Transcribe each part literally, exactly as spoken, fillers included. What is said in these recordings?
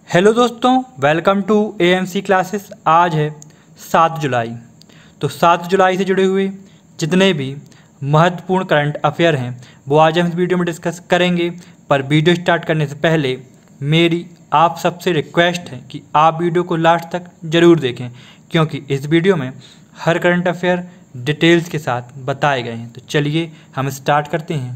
Hello दोस्तों, welcome to AMC classes. आज है सात जुलाई। तो सात जुलाई से जुड़े हुए जितने भी महत्वपूर्ण करंट अफेयर हैं वो आज हम इस वीडियो में डिस्कस करेंगे। पर वीडियो स्टार्ट करने से पहले मेरी आप सबसे रिक्वेस्ट है कि आप वीडियो को लास्ट तक ज़रूर देखें, क्योंकि इस वीडियो में हर करंट अफेयर डिटेल्स के साथ बताए गए हैं। तो चलिए हम स्टार्ट करते हैं।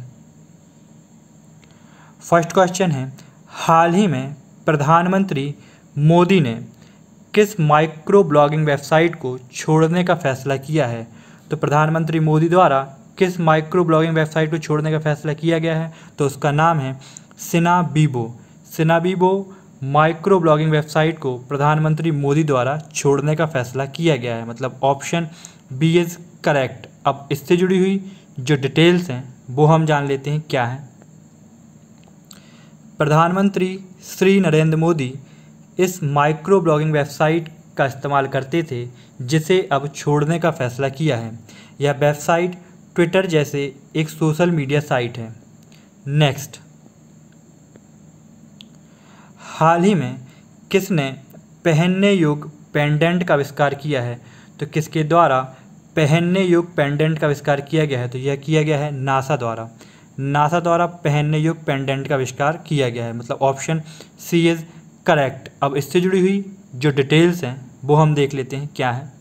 फर्स्ट क्वेश्चन है, हाल ही में प्रधानमंत्री मोदी ने किस माइक्रो ब्लॉगिंग वेबसाइट को छोड़ने का फैसला किया है? तो प्रधानमंत्री मोदी द्वारा किस माइक्रो ब्लॉगिंग वेबसाइट को छोड़ने का फैसला किया गया है? तो उसका नाम है Sina Weibo. Sina Weibo micro blogging website को प्रधानमंत्री मोदी द्वारा छोड़ने का फैसला किया गया है, मतलब ऑप्शन बी इज़ करेक्ट। अब इससे जुड़ी हुई जो डिटेल्स हैं वो हम जान लेते हैं क्या है। प्रधानमंत्री श्री नरेंद्र मोदी इस माइक्रो ब्लॉगिंग वेबसाइट का इस्तेमाल करते थे जिसे अब छोड़ने का फैसला किया है। यह वेबसाइट ट्विटर जैसे एक सोशल मीडिया साइट है। नेक्स्ट, हाल ही में किसने पहनने योग्य पेंडेंट का आविष्कार किया है? तो किसके द्वारा पहनने योग्य पेंडेंट का आविष्कार किया गया है? तो यह किया गया है नासा द्वारा। नासा द्वारा पहनने योग्य पेंडेंट का आविष्कार किया गया है, मतलब ऑप्शन सी इज़ करेक्ट। अब इससे जुड़ी हुई जो डिटेल्स हैं वो हम देख लेते हैं क्या है।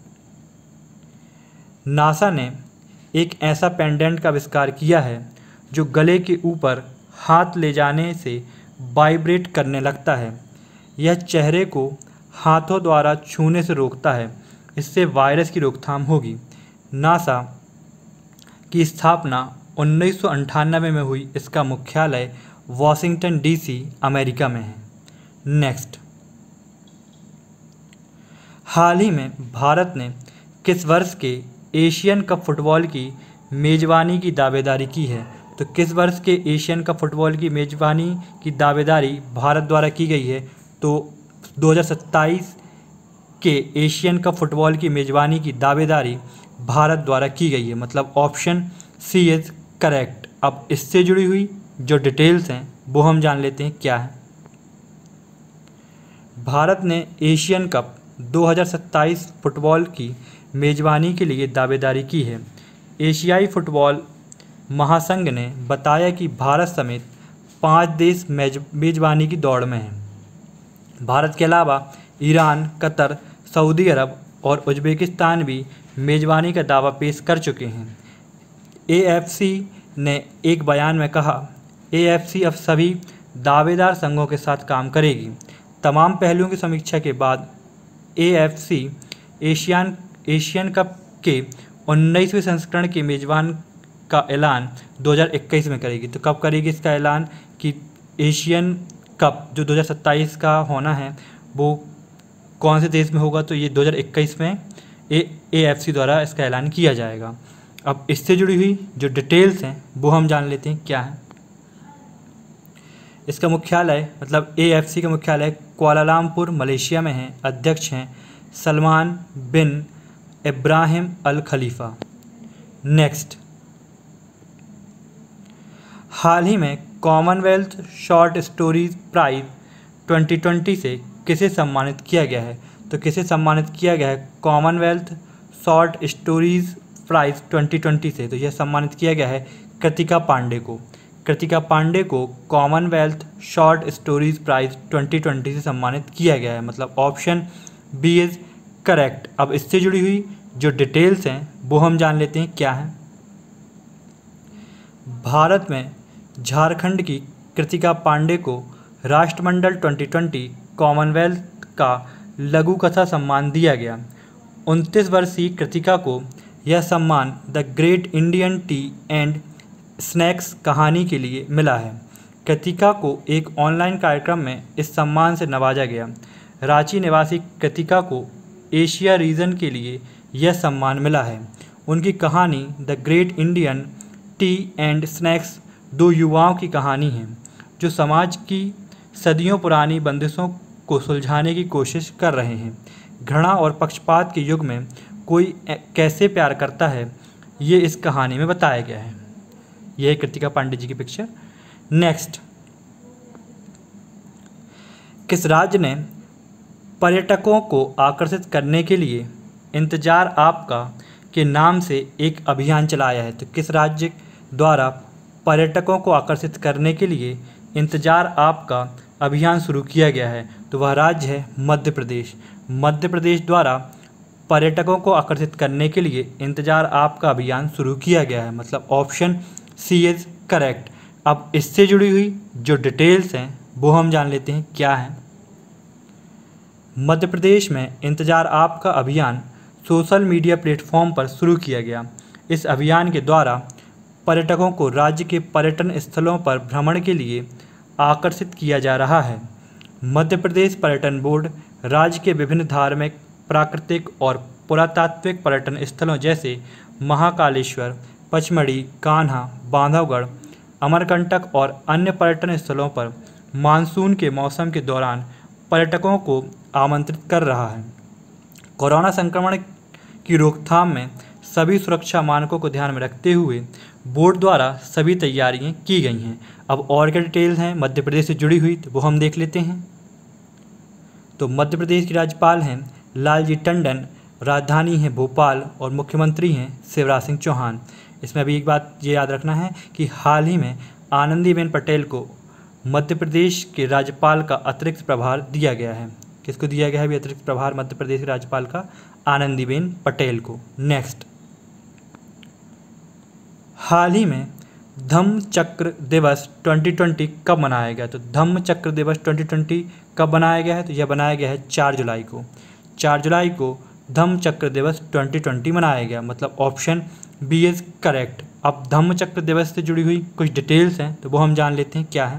नासा ने एक ऐसा पेंडेंट का आविष्कार किया है जो गले के ऊपर हाथ ले जाने से वाइब्रेट करने लगता है। यह चेहरे को हाथों द्वारा छूने से रोकता है। इससे वायरस की रोकथाम होगी। नासा की स्थापना उन्नीस सौ अंठानवे में हुई। इसका मुख्यालय वॉशिंगटन डीसी अमेरिका में है। नेक्स्ट, हाल ही में भारत ने किस वर्ष के एशियन कप फुटबॉल की मेज़बानी की दावेदारी की है? तो किस वर्ष के एशियन कप फुटबॉल की मेज़बानी की दावेदारी भारत द्वारा की गई है? तो दो हज़ार सत्ताईस के एशियन कप फुटबॉल की मेज़बानी की दावेदारी भारत द्वारा की गई है, मतलब ऑप्शन सी इज़ करेक्ट। अब इससे जुड़ी हुई जो डिटेल्स हैं वो हम जान लेते हैं क्या है। भारत ने एशियन कप दो हज़ार सत्ताईस फुटबॉल की मेज़बानी के लिए दावेदारी की है। एशियाई फुटबॉल महासंघ ने बताया कि भारत समेत पाँच देश मेज मेज़बानी की दौड़ में हैं। भारत के अलावा ईरान, कतर, सऊदी अरब और उज़्बेकिस्तान भी मेज़बानी का दावा पेश कर चुके हैं। एएफसी ने एक बयान में कहा, एएफसी अब सभी दावेदार संघों के साथ काम करेगी। तमाम पहलुओं की समीक्षा के बाद एएफसी एशियन एशियन कप के उन्नीसवें संस्करण के मेज़बान का ऐलान दो हज़ार इक्कीस में करेगी। तो कब करेगी इसका ऐलान कि एशियन कप जो दो हज़ार सत्ताईस का होना है वो कौन से देश में होगा? तो ये दो हज़ार इक्कीस में ए एएफसी द्वारा इसका ऐलान किया जाएगा। अब इससे जुड़ी हुई जो डिटेल्स हैं वो हम जान लेते हैं क्या है। इसका मुख्यालय मतलब एएफसी का मुख्यालय कुआलालंपुर मलेशिया में है। अध्यक्ष हैं Salman bin Ibrahim Al Khalifa. Next, हाल ही में Commonwealth short stories prize twenty twenty से किसे सम्मानित किया गया है? तो किसे सम्मानित किया गया है Commonwealth short stories prize twenty twenty से? तो यह सम्मानित किया गया है कृतिका पांडे को। कृतिका पांडे को Commonwealth short stories prize twenty twenty से सम्मानित किया गया है, मतलब ऑप्शन बी इज़ करेक्ट। अब इससे जुड़ी हुई जो डिटेल्स हैं वो हम जान लेते हैं क्या है। भारत में झारखंड की कृतिका पांडे को राष्ट्रमंडल ट्वेंटी ट्वेंटी कॉमनवेल्थ का लघु कथा सम्मान दिया गया। उनतीस वर्षीय कृतिका को यह सम्मान the great Indian tea and snacks कहानी के लिए मिला है। कृतिका को एक ऑनलाइन कार्यक्रम में इस सम्मान से नवाजा गया। रांची निवासी कृतिका को एशिया रीजन के लिए यह सम्मान मिला है। उनकी कहानी the great Indian tea and snacks दो युवाओं की कहानी है जो समाज की सदियों पुरानी बंदिशों को सुलझाने की कोशिश कर रहे हैं। घृणा और पक्षपात के युग में कोई कैसे प्यार करता है ये इस कहानी में बताया गया है। यह कृतिका पांडे जी की पिक्चर। नेक्स्ट, किस राज्य ने पर्यटकों को आकर्षित करने के लिए इंतजार आपका के नाम से एक अभियान चलाया है? तो किस राज्य द्वारा पर्यटकों को आकर्षित करने के लिए इंतजार आपका अभियान शुरू किया गया है? तो वह राज्य है मध्य प्रदेश। मध्य प्रदेश द्वारा पर्यटकों को आकर्षित करने के लिए इंतजार आपका अभियान शुरू किया गया है, मतलब ऑप्शन सी इज करेक्ट। अब इससे जुड़ी हुई जो डिटेल्स हैं वो हम जान लेते हैं क्या है। मध्य प्रदेश में इंतजार आपका अभियान सोशल मीडिया प्लेटफॉर्म पर शुरू किया गया। इस अभियान के द्वारा पर्यटकों को राज्य के पर्यटन स्थलों पर भ्रमण के लिए आकर्षित किया जा रहा है। मध्य प्रदेश पर्यटन बोर्ड राज्य के विभिन्न धार्मिक, प्राकृतिक और पुरातात्विक पर्यटन स्थलों जैसे महाकालेश्वर, पचमढ़ी, कान्हा, बांधवगढ़, अमरकंटक और अन्य पर्यटन स्थलों पर मानसून के मौसम के दौरान पर्यटकों को आमंत्रित कर रहा है। कोरोना संक्रमण की रोकथाम में सभी सुरक्षा मानकों को ध्यान में रखते हुए बोर्ड द्वारा सभी तैयारियां की गई हैं। अब और क्या डिटेल्स हैं मध्य प्रदेश से जुड़ी हुई तो वो हम देख लेते हैं। तो मध्य प्रदेश की राज्यपाल हैं लालजी टंडन, राजधानी है भोपाल और मुख्यमंत्री हैं शिवराज सिंह चौहान। इसमें अभी एक बात ये याद रखना है कि हाल ही में आनंदीबेन पटेल को मध्य प्रदेश के राज्यपाल का अतिरिक्त प्रभार दिया गया है। किसको दिया गया है अभी अतिरिक्त प्रभार मध्य प्रदेश के राज्यपाल का? आनंदीबेन पटेल को। नेक्स्ट, हाल ही में धम्म चक्र दिवस दो हज़ार बीस कब मनाया गया? तो धम्म चक्र दिवस दो हज़ार बीस कब बनाया गया है? तो यह बनाया गया है चार जुलाई को। चार जुलाई को धम्म चक्र दिवस दो हज़ार बीस मनाया गया, मतलब ऑप्शन बी इज करेक्ट। अब धम्म चक्र दिवस से जुड़ी हुई कुछ डिटेल्स हैं तो वो हम जान लेते हैं क्या है।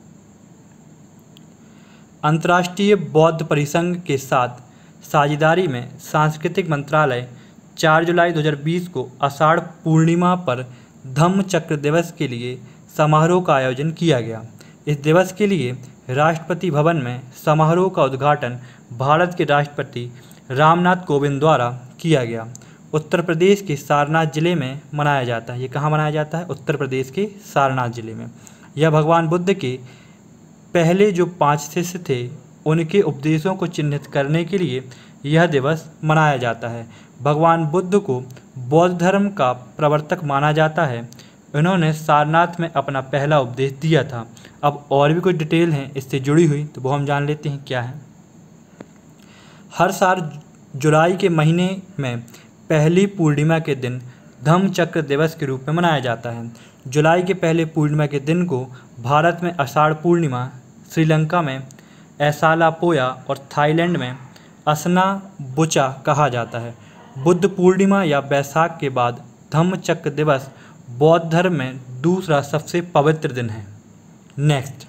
अंतर्राष्ट्रीय बौद्ध परिसंघ के साथ साझेदारी में सांस्कृतिक मंत्रालय चार जुलाई दो हज़ार बीस को आषाढ़ पूर्णिमा पर धम्म चक्र दिवस के लिए समारोह का आयोजन किया गया। इस दिवस के लिए राष्ट्रपति भवन में समारोह का उद्घाटन भारत के राष्ट्रपति रामनाथ कोविंद द्वारा किया गया। उत्तर प्रदेश के सारनाथ जिले में मनाया जाता है। ये कहाँ मनाया जाता है? उत्तर प्रदेश के सारनाथ जिले में। यह भगवान बुद्ध के पहले जो पांच शिष्य थे उनके उपदेशों को चिन्हित करने के लिए यह दिवस मनाया जाता है। भगवान बुद्ध को बौद्ध धर्म का प्रवर्तक माना जाता है। इन्होंने सारनाथ में अपना पहला उपदेश दिया था। अब और भी कुछ डिटेल हैं इससे जुड़ी हुई तो वो हम जान लेते हैं क्या है। हर साल जुलाई के महीने में पहली पूर्णिमा के दिन धम्म चक्र दिवस के रूप में मनाया जाता है। जुलाई के पहले पूर्णिमा के दिन को भारत में आषाढ़ पूर्णिमा, श्रीलंका में ऐसाला पोया और थाईलैंड में असना बुचा कहा जाता है। बुद्ध पूर्णिमा या बैसाख के बाद धम्म चक्र दिवस बौद्ध धर्म में दूसरा सबसे पवित्र दिन है। नेक्स्ट,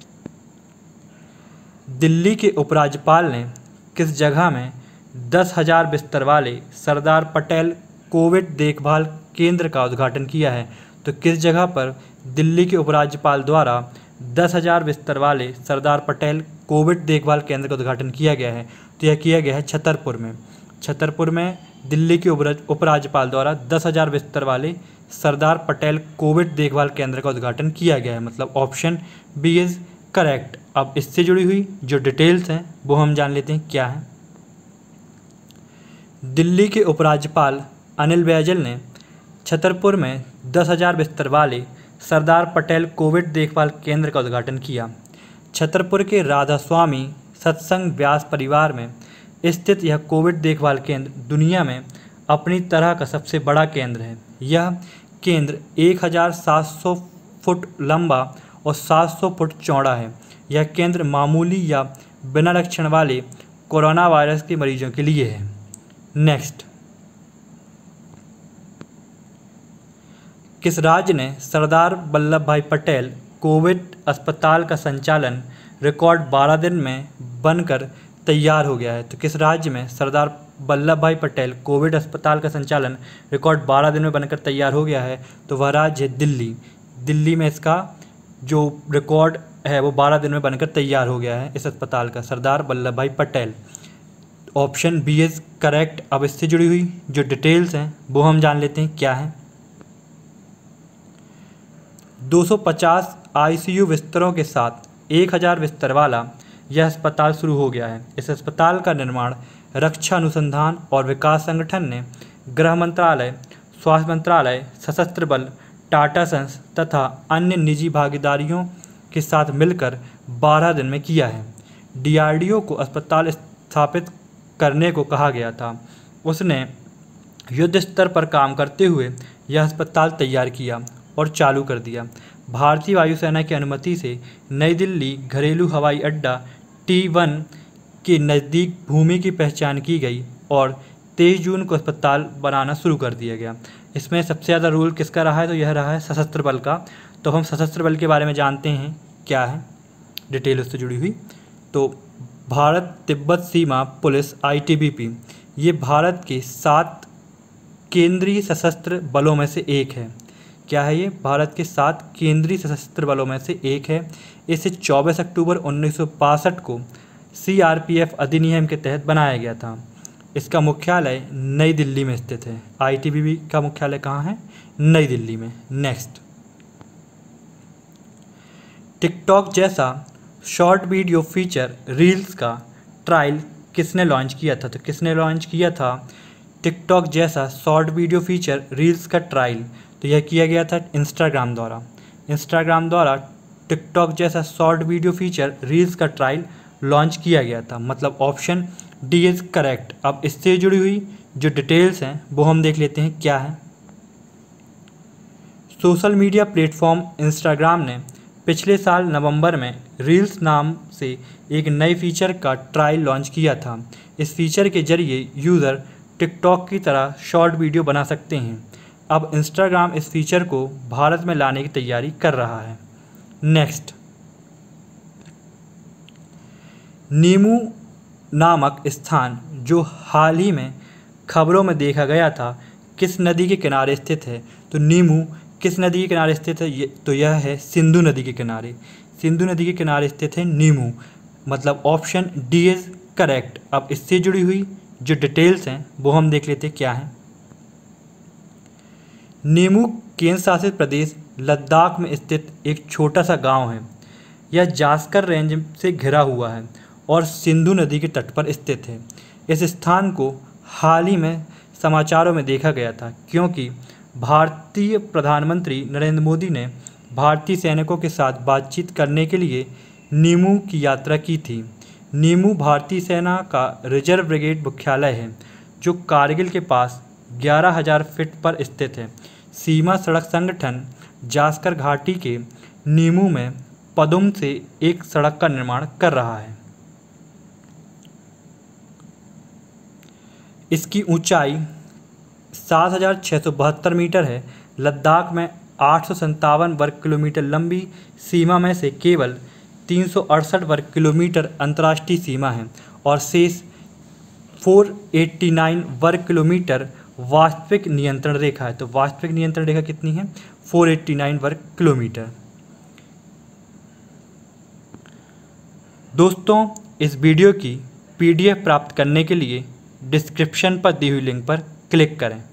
दिल्ली के उपराज्यपाल ने किस जगह में दस हज़ार बिस्तर वाले सरदार पटेल कोविड देखभाल केंद्र का उद्घाटन किया है? तो किस जगह पर दिल्ली के उपराज्यपाल द्वारा दस हज़ार बिस्तर वाले सरदार पटेल कोविड देखभाल केंद्र का उद्घाटन किया गया है? तो यह किया गया है छतरपुर में। छतरपुर में दिल्ली के उपराज्यपाल द्वारा दस हज़ार बिस्तर वाले सरदार पटेल कोविड देखभाल केंद्र का उद्घाटन किया गया है, मतलब ऑप्शन बी इज करेक्ट। अब इससे जुड़ी हुई जो डिटेल्स हैं वो हम जान लेते हैं क्या है। दिल्ली के उपराज्यपाल अनिल बैजल ने छतरपुर में दस हज़ार बिस्तर वाले सरदार पटेल कोविड देखभाल केंद्र का उद्घाटन किया। छतरपुर के राधा स्वामी सत्संग व्यास परिवार में स्थित यह कोविड देखभाल केंद्र दुनिया में अपनी तरह का सबसे बड़ा केंद्र है। यह केंद्र एक हज़ार सात सौ फुट लंबा और सात सौ फुट चौड़ा है। यह केंद्र मामूली या बिना लक्षण वाले कोरोना वायरस के मरीजों के लिए है। नेक्स्ट, किस राज्य ने सरदार वल्लभ भाई पटेल कोविड अस्पताल का संचालन रिकॉर्ड बारह दिन में बनकर तैयार हो गया है? तो किस राज्य में सरदार वल्लभ भाई पटेल कोविड अस्पताल का संचालन रिकॉर्ड बारह दिन में बनकर तैयार हो गया है? तो वह राज्य है दिल्ली। दिल्ली में इसका जो रिकॉर्ड है वो बारह दिन में बनकर तैयार हो गया है इस अस्पताल का, Sardar Vallabh bhai Patel. Option B is correct. अब इससे जुड़ी हुई जो डिटेल्स हैं वो हम जान लेते हैं क्या है। दो सौ पचास आईसीयू बिस्तरों के साथ एक हज़ार बिस्तर वाला यह अस्पताल शुरू हो गया है। इस अस्पताल का निर्माण रक्षा अनुसंधान और विकास संगठन ने गृह मंत्रालय, स्वास्थ्य मंत्रालय, सशस्त्र बल, टाटा सन्स तथा अन्य निजी भागीदारियों के साथ मिलकर बारह दिन में किया है। डी आर डी ओ को अस्पताल स्थापित करने को कहा गया था। उसने युद्ध स्तर पर काम करते हुए यह अस्पताल तैयार किया और चालू कर दिया। भारतीय वायुसेना की अनुमति से नई दिल्ली घरेलू हवाई अड्डा टी वन के नज़दीक भूमि की पहचान की गई और तेईस जून को अस्पताल बनाना शुरू कर दिया गया। इसमें सबसे ज़्यादा रोल किसका रहा है? तो यह रहा है सशस्त्र बल का। तो हम सशस्त्र बल के बारे में जानते हैं क्या है, डिटेल उससे जुड़ी हुई। तो भारत तिब्बत सीमा police I T B P ये भारत के सात केंद्रीय सशस्त्र बलों में से एक है। क्या है ये? भारत के सात केंद्रीय सशस्त्र बलों में से एक है। इसे चौबीस अक्टूबर उन्नीस सौ बासठ को सी आर पी एफ अधिनियम के तहत बनाया गया था। इसका मुख्यालय नई दिल्ली में स्थित है। आई टी बी पी का मुख्यालय कहाँ है? नई दिल्ली में। नेक्स्ट, टिकटॉक जैसा शॉर्ट वीडियो फीचर रील्स का ट्रायल किसने लॉन्च किया था? तो किसने लॉन्च किया था टिकटॉक जैसा शॉर्ट वीडियो फीचर रील्स का ट्रायल? तो यह किया गया था इंस्टाग्राम द्वारा। इंस्टाग्राम द्वारा टिकटॉक जैसा शॉर्ट वीडियो फीचर रील्स का ट्रायल लॉन्च किया गया था। मतलब ऑप्शन डी इज़ करेक्ट। अब इससे जुड़ी हुई जो डिटेल्स हैं वो हम देख लेते हैं क्या है। सोशल मीडिया प्लेटफॉर्म इंस्टाग्राम ने पिछले साल नवंबर में रील्स नाम से एक नए फीचर का ट्रायल लॉन्च किया था। इस फीचर के जरिए यूज़र टिकटॉक की तरह शॉर्ट वीडियो बना सकते हैं। अब इंस्टाग्राम इस फीचर को भारत में लाने की तैयारी कर रहा है। नेक्स्ट, नीमू नामक स्थान जो हाल ही में खबरों में देखा गया था किस नदी के किनारे स्थित है? तो नीमू किस नदी के किनारे स्थित है? ये तो यह है सिंधु नदी के किनारे। सिंधु नदी के किनारे स्थित है नीमू। मतलब ऑप्शन डी इज़ करेक्ट। अब इससे जुड़ी हुई जो डिटेल्स हैं वो हम देख लेते हैं क्या है। नीमू केंद्र शासित प्रदेश लद्दाख में स्थित एक छोटा सा गांव है। यह जास्कर रेंज से घिरा हुआ है और सिंधु नदी के तट पर स्थित है। इस स्थान को हाल ही में समाचारों में देखा गया था क्योंकि भारतीय प्रधानमंत्री नरेंद्र मोदी ने भारतीय सैनिकों के साथ बातचीत करने के लिए नीमू की यात्रा की थी। नीमू भारतीय सेना का रिजर्व ब्रिगेड मुख्यालय है जो कारगिल के पास ग्यारह हज़ार फीट पर स्थित है। सीमा सड़क संगठन जास्कर घाटी के नीमू में पदुम से एक सड़क का निर्माण कर रहा है। इसकी ऊंचाई सात हज़ार छः सौ बहत्तर मीटर है। लद्दाख में आठ सौ संतावन वर्ग किलोमीटर लंबी सीमा में से केवल तीन सौ अड़सठ वर्ग किलोमीटर अंतर्राष्ट्रीय सीमा है और शेष चार सौ नवासी वर्ग किलोमीटर वास्तविक नियंत्रण रेखा है। तो वास्तविक नियंत्रण रेखा कितनी है? चार सौ नवासी वर्ग किलोमीटर। दोस्तों, इस वीडियो की पी डी एफ प्राप्त करने के लिए डिस्क्रिप्शन पर दी हुई लिंक पर क्लिक करें।